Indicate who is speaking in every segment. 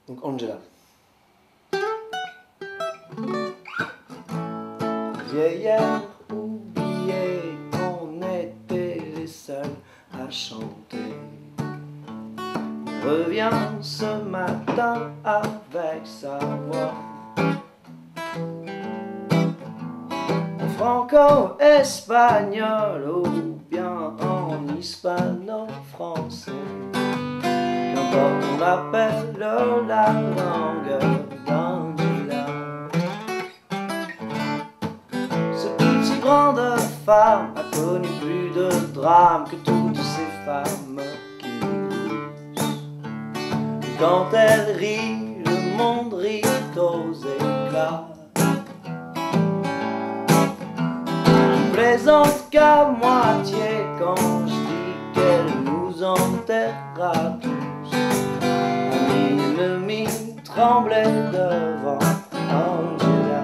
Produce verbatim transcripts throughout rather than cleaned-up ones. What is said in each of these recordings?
Speaker 1: Donc Angela. Vieillard oublié qu'on était les seuls à chanter. On revient ce matin avec sa voix franco-espagnol ou bien en hispano-français. Qu'importe, on appelle la langue d'Angela. Ce petit brin de femme a connu plus de drames que toutes ces femmes qui poussent. Et quand elle rit, le monde rit aux éclats. Plaisante qu'à moitié quand je dis qu'elle nous enterra tous. Mon ennemi tremblait devant Angela.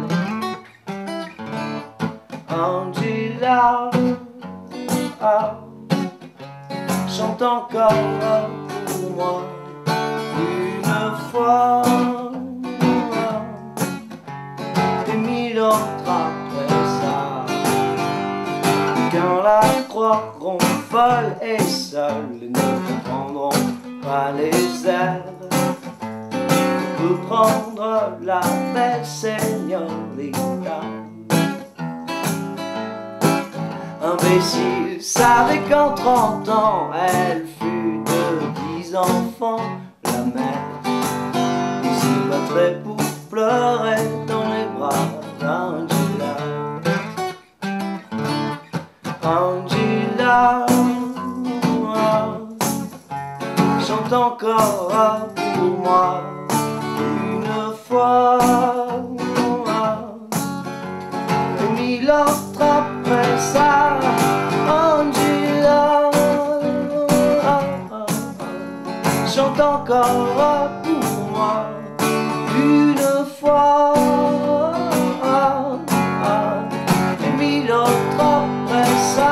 Speaker 1: Angela, ah, chante encore pour moi une fois, et mille autres après ça. Quand la croiront folle et seule, et ne comprendront pas les airs. On peut prendre la belle señorita. Imbécile savait qu'en trente ans elle fut de dix enfants la mère. Il se battrait pour pleurer dans les bras d'Angela. Angela, chante encore pour moi une fois, et mille autres après ça. Angela, chante encore pour moi une fois, et mille autres après ça.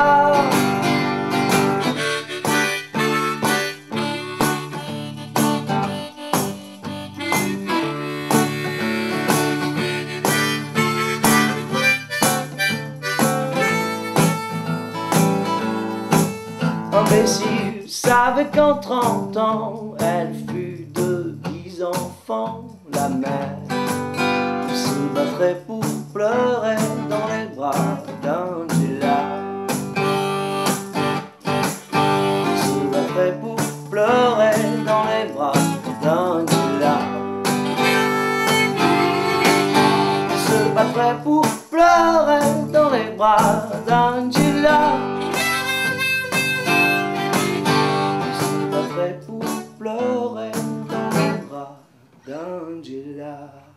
Speaker 1: Imbécile savait qu'en trente ans elle fut de dix enfants la mère. Il se battrait pour pleurer dans les bras d'Angela. Il se battrait pour pleurer dans les bras d'Angela. Il se battrait pour pleurer dans les bras d'Angela. Pour pleurer dans les bras d'Angela.